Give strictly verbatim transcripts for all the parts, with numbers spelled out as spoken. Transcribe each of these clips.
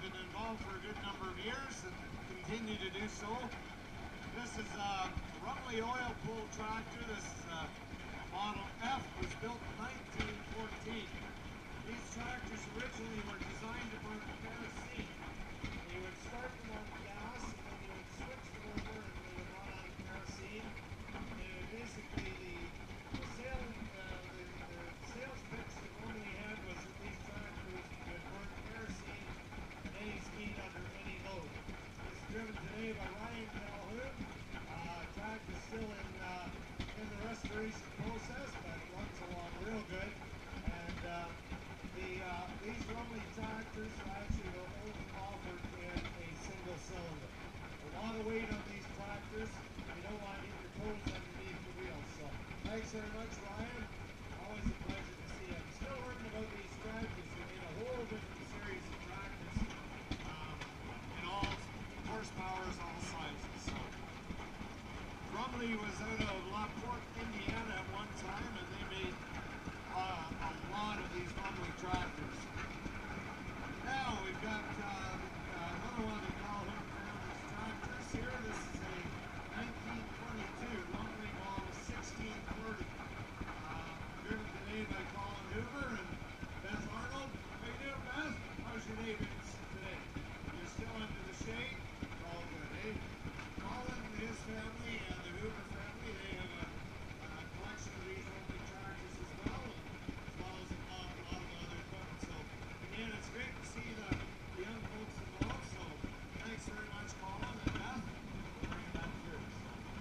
been involved for a good number of years and continue to do so. This is a Rumley oil pull tractor. This is a Model F, was built in nineteen fourteen. These tractors originally were designed to burn kerosene. You would start them on gas, and then you would switch them over, and they would run on kerosene. And basically, the, the, sale, uh, the, the sales pitch that normally had was that these tractors would burn kerosene at any speed under any load. This is driven today by Ryan Calhoun. Uh, tractor still in uh, in the restoration process, but it runs along real good. And uh, the uh, these Rumley tractors are actually the only offered in a single cylinder. A lot of weight on these tractors. You don't want to get your toes underneath the wheels. So thanks very much, Ryan. Always a pleasure to see you. I'm still learning about these tractors. They made a whole different series of tractors um, in all horsepowers, all sizes. So Rumley was out of La Porte, Indiana at one time, and they made uh, a lot of these Rumley tractors. Now we've got uh, uh, another one of the Calhoun family's tractors here. This is a nineteen twenty-two Rumley model sixteen thirty. Uh, driven today by Colin Hoover and Beth Arnold. How you doing, Beth? How's your day been today? You're still under the shade? All good, eh? Colin and his family and the Hoover family, they have a, a collection of these Rumley tractors as well, as well as a lot, a lot of other equipment. So again, it's great to see the, the young folks involved. So thanks very much, Colin and Beth. We'll bring it back to yours.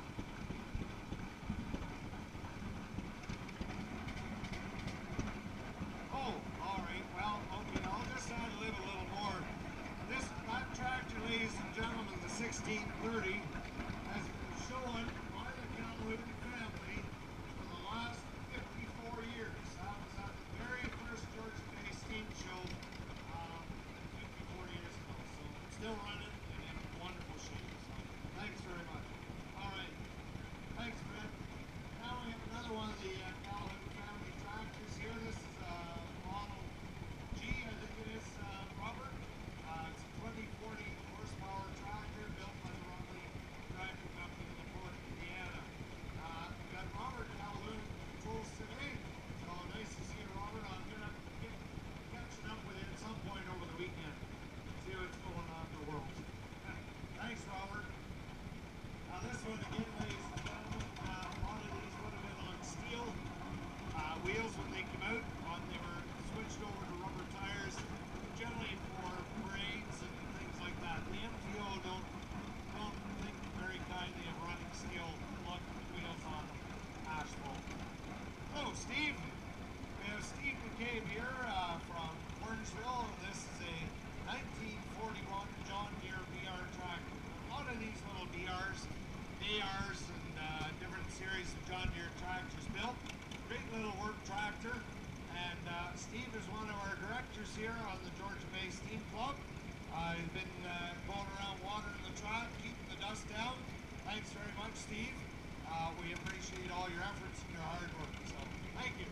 Oh, all right. Well, okay. I'll just add a little, little more. This that tractor, ladies and gentlemen, the sixteen thirty, has been shown by the Calhoun family for the last fifty-four years. That was at the very first Georgian Bay Steam Show um, fifty-four years ago. So it's still running and in wonderful shape. So thanks very much. All right. Thanks, Brett. Now we have another one of the uh, Calhoun family tractors here. This is a uh, Model G, I think it is, uh, Robert. Uh, it's a twenty forty horsepower tractor built by the Rumley Tractor Company in La Porte, Indiana. Uh, we've got Robert Calhoun controls today. So nice to see you, Robert. I'm gonna get catching up with you at some point over the weekend. See what's going on in the world. Thanks, Robert. Now this one again, ladies and gentlemen, uh, a lot of these would have been on steel uh, wheels when they came out. When they were switched over to rubber tires, generally for parades and things like that. The M T O don't don't think very kindly of running steel lug wheels on asphalt. Oh, Steve, we have Steve McCabe here uh, from Orangeville. This is a nineteen forty-one John Deere V R tractor. A lot of these little V Rs, A Rs, and uh, different series of John Deere tractors built. Great little work tractor. And uh, Steve is one of our directors here on the Georgian Bay Steam Club. Uh, he's been uh, going around watering the track, keeping the dust down. Thanks very much, Steve. Uh, we appreciate all your efforts and your hard work. So, thank you.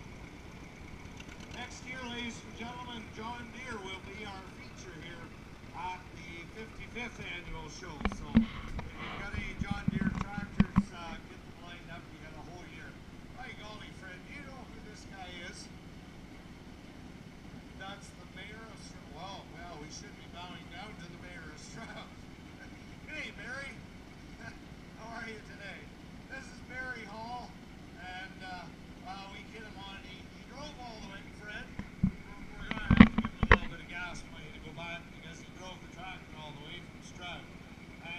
Next year, ladies and gentlemen, John Deere will be our feature here at the fifty-fifth annual show. So, if you've got any John Deere tractors, uh, get them lined up. You got a whole year. By golly, friend, do you know who this guy is? That's the mayor of Stroud. Well, well, we should be bowing down to the mayor of Stroud. Hey, Barry. How are you today? This is Barry Hall, and uh, well, we get him on. He, he drove all the way, Fred. We're going to have to give him a little bit of gas money to go back because he drove the tractor all the way from Stroud.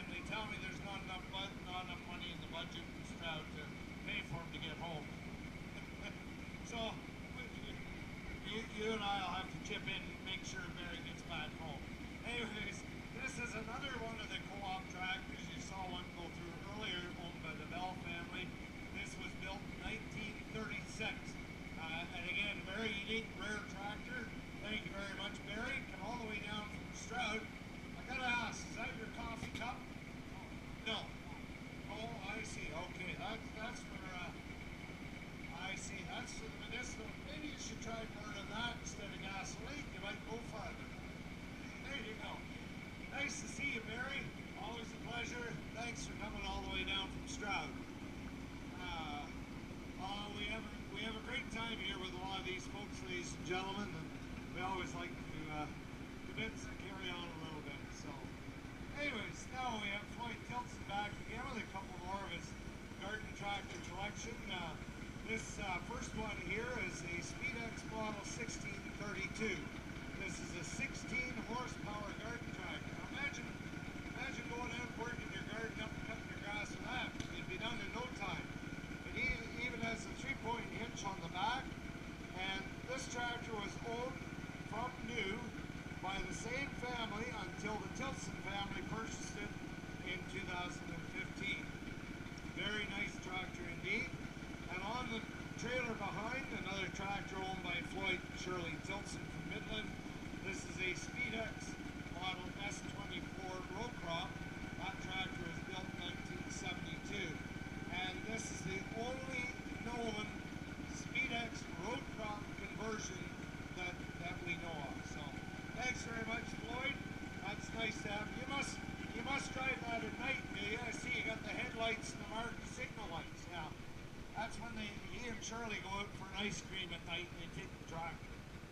gentlemen, and we always like to uh, convince and carry on a little bit. So, anyways, now we have Floyd Tilson back again with a couple more of his garden tractor collection. Uh, this uh, first one here is a Speedex model sixteen thirty-two. This is a sixteen horsepower garden tractor. Now imagine, imagine going out and working your garden up and cutting your grass with that. It'd be done in no time. It even has a three-point hitch on the back, and this tractor was owned from new by the same family until the Tilson family purchased it in two thousand fifteen. Very nice tractor indeed. And on the trailer behind, another tractor owned by Floyd and Shirley Tilson from Midland. This is a Speedex model S twenty-four row crop. That tractor was built in nineteen seventy-two. And this is the only known Speedex road crop conversion that, that we know of. So, thanks very much, Floyd. That's nice to have. You must you must drive that at night, do you? I see you got the headlights and the marked signal lights. Yeah, that's when they he and Shirley go out for an ice cream at night and they take the tractor.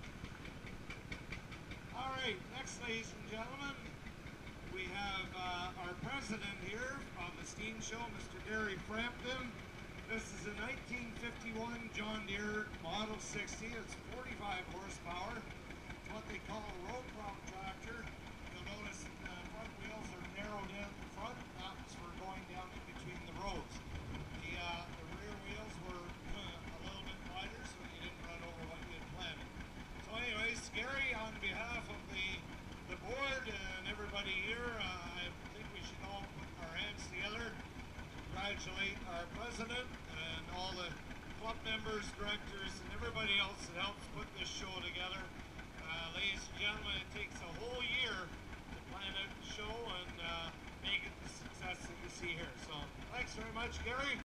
All right, next, ladies and gentlemen, we have uh, our president here on the Steam Show, Mister Gary Frampton. This is a nineteen fifty-one John Deere Model sixty. It's forty-five horsepower. It's what they call a row crop tractor. You'll notice the front wheels are narrowed in the front. That's for going down in between the rows. The, uh, the rear wheels were uh, a little bit wider so you didn't run over what you had planned. So anyways, Gary, on behalf of the, the board and everybody here, uh, I think we should all put our hands together. Congratulate our president and all the club members, directors, and everybody else that helps put this show together. Uh, ladies and gentlemen, it takes a whole year to plan out the show and uh, make it the success that you see here. So, thanks very much, Gary.